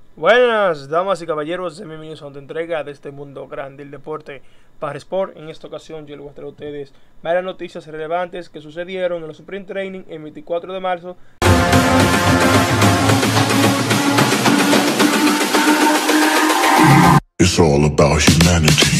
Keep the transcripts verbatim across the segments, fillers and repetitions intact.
Buenas damas y caballeros, bienvenidos a otra entrega de este mundo grande del deporte para Sport. En esta ocasión yo les voy a traer a ustedes varias noticias relevantes que sucedieron en los Sprint Training el veinticuatro de marzo. It's all about humanity.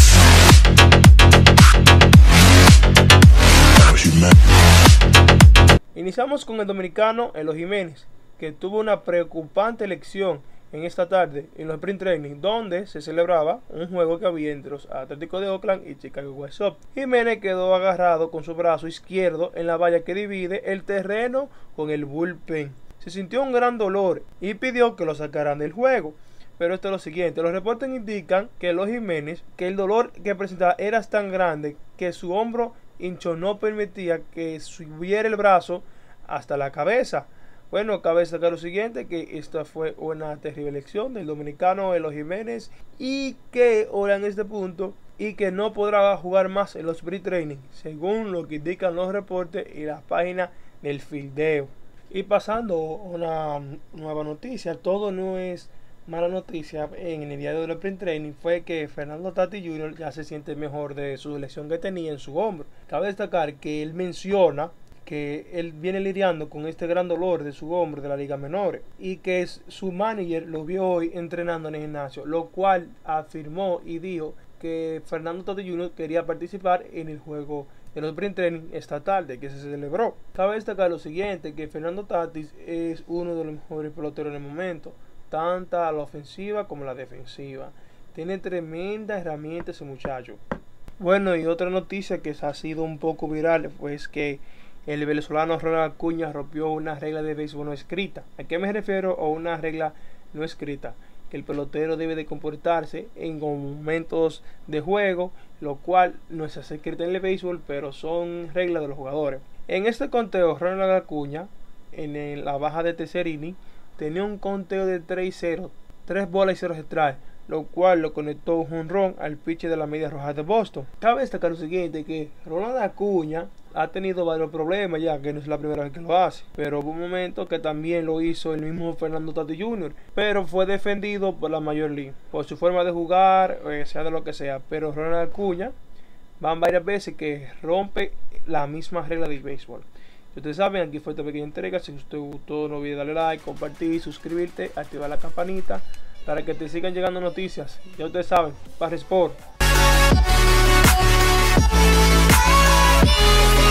Iniciamos con el dominicano Elo Jiménez, que tuvo una preocupante elección en esta tarde en los Sprint Training, donde se celebraba un juego que había entre los Atléticos de Oakland y Chicago White Sox. Jiménez quedó agarrado con su brazo izquierdo en la valla que divide el terreno con el bullpen. Se sintió un gran dolor y pidió que lo sacaran del juego. Pero esto es lo siguiente: los reportes indican que Elo Jiménez, que el dolor que presentaba era tan grande que su hombro hincho no permitía que subiera el brazo hasta la cabeza. Bueno, cabe destacar lo siguiente, que esta fue una terrible elección del dominicano Elo Jiménez y que ahora en este punto y que no podrá jugar más en los Sprint Training, según lo que indican los reportes y la página del fildeo. Y pasando a una nueva noticia, todo no es mala noticia. En el día de los Sprint Training fue que Fernando Tatis junior ya se siente mejor de su lesión que tenía en su hombro. Cabe destacar que él menciona que él viene lidiando con este gran dolor de su hombro de la liga menores y que es, su manager lo vio hoy entrenando en el gimnasio, lo cual afirmó y dijo que Fernando Tatis junior quería participar en el juego de los Sprint Training esta tarde que se celebró. Cabe destacar lo siguiente, que Fernando Tatis es uno de los mejores peloteros en el momento, tanto a la ofensiva como a la defensiva. Tiene tremenda herramienta ese muchacho. Bueno, y otra noticia que ha sido un poco viral, pues que el venezolano Ronald Acuña rompió una regla de béisbol no escrita. ¿A qué me refiero? A una regla no escrita, que el pelotero debe de comportarse en momentos de juego, lo cual no es escrita en el béisbol, pero son reglas de los jugadores. En este conteo, Ronald Acuña, en la baja de tercer inning, tenía un conteo de tres y cero, tres bolas y cero strikes, lo cual lo conectó un jonrón al pitcher de la Medias Rojas de Boston. Cabe destacar lo siguiente, que Ronald Acuña ha tenido varios problemas ya, que no es la primera vez que lo hace, pero hubo un momento que también lo hizo el mismo Fernando Tatis junior, pero fue defendido por la Major League, por su forma de jugar, eh, sea de lo que sea. Pero Ronald Acuña van varias veces que rompe la misma regla del béisbol. Si ustedes saben, aquí fue esta pequeña entrega. Si usted gustó, no olvide darle like, compartir, suscribirte, activar la campanita para que te sigan llegando noticias. Ya ustedes saben, para Sport.